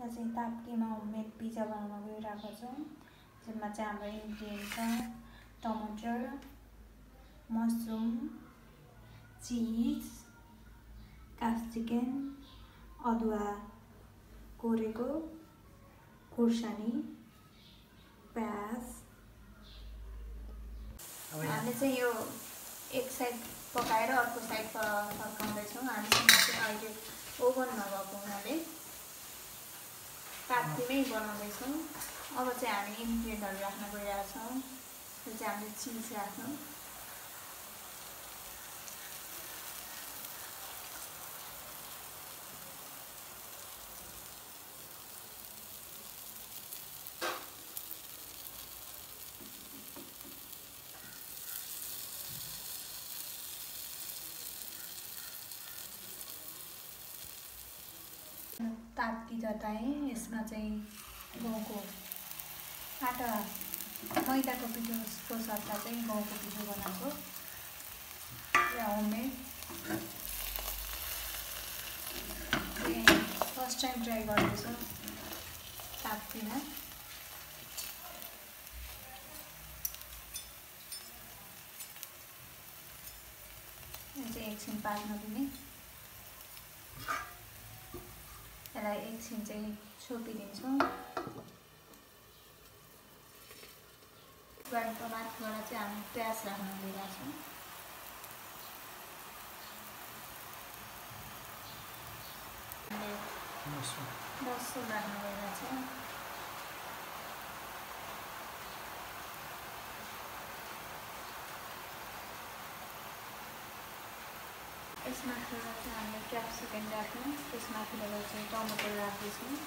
आज चाहिँ ताप्केमा homemade pizza बनाउन गइरहेको छौँ। जसमा चाहिँ हाम्रो इन्ग्रेडियन्ट छ टमाटर, मसरुम, चिज, क्याप्सिकम, अदुवा कोरेको, खुर्सानी, प्याज। हामीले चाहिँ यो एक साइड पकाएर अर्को साइड फर्काउँदैछौँ। हामीसँग चाहिँ अहिले ओभन नभएको हुनाले ताप्केमै बनाउँदैछौँ। अब चाहिँ हामी इन्ग्रेडियन्टहरू राख्न गइरहेछौँ। यो चाहिँ हामीले चिज राख्छौँ। ताप्की तताएँ। यसमा चाहिँ गहुँको आटा मैदाको पिठोको सट्टा चाहिँ गहुँको पिठो बनाएको होममेड। फर्स्ट टाइम ट्राई गर्दैछु ताप्कीमा। यो चाहिँ एकछिन पाक्न दिने। यसलाई एकछिन चाहिँ छोपिदिन्छौँ। माथिबाट चाहिँ हामी प्याज राख्न गइरहेछौँ। लसुन राख्न गइरहेछौँ। यसमाथिबाट चाहिँ हामीले क्याप्सिकम राख्छौँ। त्यसमाथिबाट चाहिँ टमाटर राख्दैछौँ।